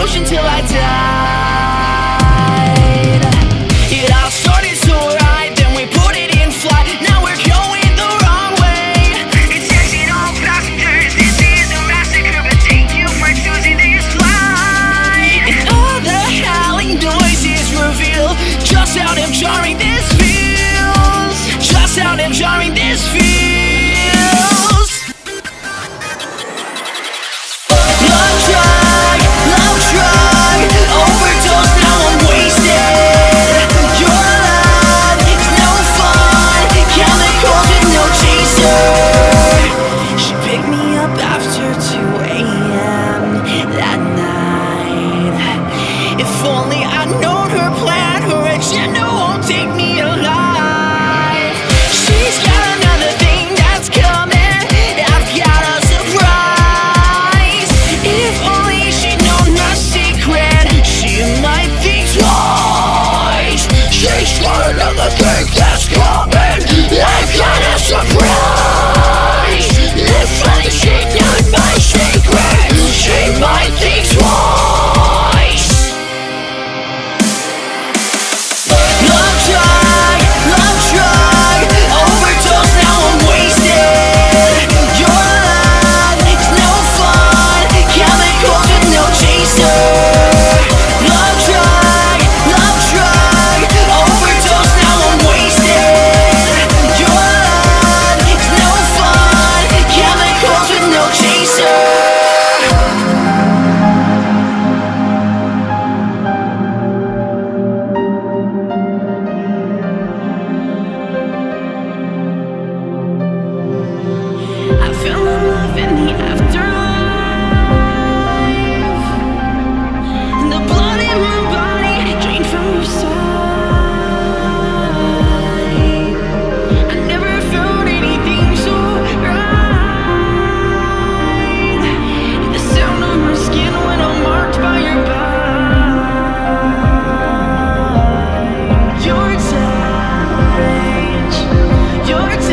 ocean till I died. It all started so right, then we put it in flight. Now we're going the wrong way. It's taxing all passengers, this is a massacre, but thank you for choosing this flight. And all the howling noises reveal just how damn jarring this feels. Just how damn jarring this feels. Love drug, overdose, now I'm wasted. Your love is no fun, chemicals and no chaser. She picked me up after 2 a.m. that night. If only I'd known her plan, her agenda won't take me alive. She's got another thing that's coming, I've got a surprise. If only she'd known my secret, she might think twice. She's got another thing that's coming, I've got a surprise. If only she'd known my secret, she might think twice. Love drug, overdose, now I'm wasted. Your love is no fun, chemicals with no chaser. Love drug, overdose, now I'm wasted. Your love is no fun, chemicals with no chaser. I fell in love in the afterlife, and the blood in my body drained from your side. I never felt anything so right. The sound of my skin when I'm marked by your bite. Your touch, your touch.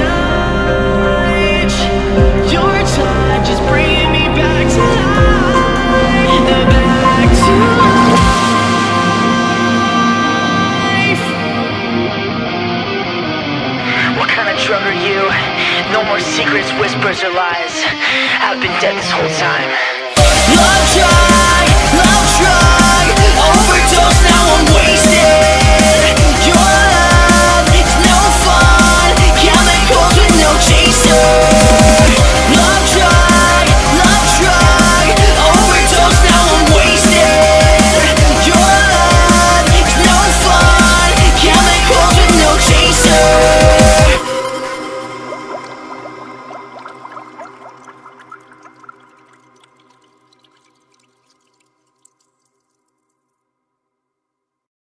Your touch is bringing me back to life, back to life. What kind of drug are you? No more secrets, whispers, or lies. I've been dead this whole time.